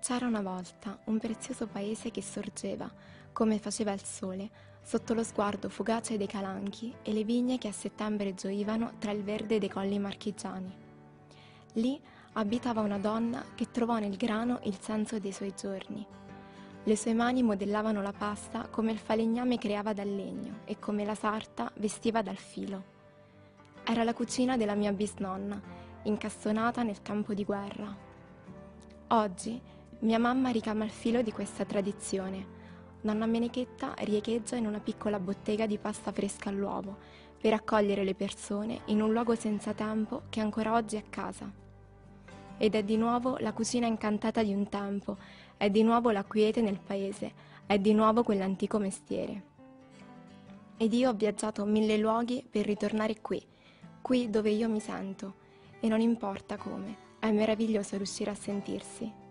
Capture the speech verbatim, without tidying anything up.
C'era una volta un prezioso paese che sorgeva, come faceva il sole, sotto lo sguardo fugace dei calanchi e le vigne che a settembre gioivano tra il verde dei colli marchigiani. Lì abitava una donna che trovò nel grano il senso dei suoi giorni. Le sue mani modellavano la pasta come il falegname creava dal legno e come la sarta vestiva dal filo. Era la cucina della mia bisnonna, incastonata nel campo di guerra. Oggi mia mamma ricama il filo di questa tradizione. Nonna Menechetta riecheggia in una piccola bottega di pasta fresca all'uovo per accogliere le persone in un luogo senza tempo che ancora oggi è casa. Ed è di nuovo la cucina incantata di un tempo, è di nuovo la quiete nel paese, è di nuovo quell'antico mestiere. Ed io ho viaggiato mille luoghi per ritornare qui, qui dove io mi sento, e non importa come, è meraviglioso riuscire a sentirsi.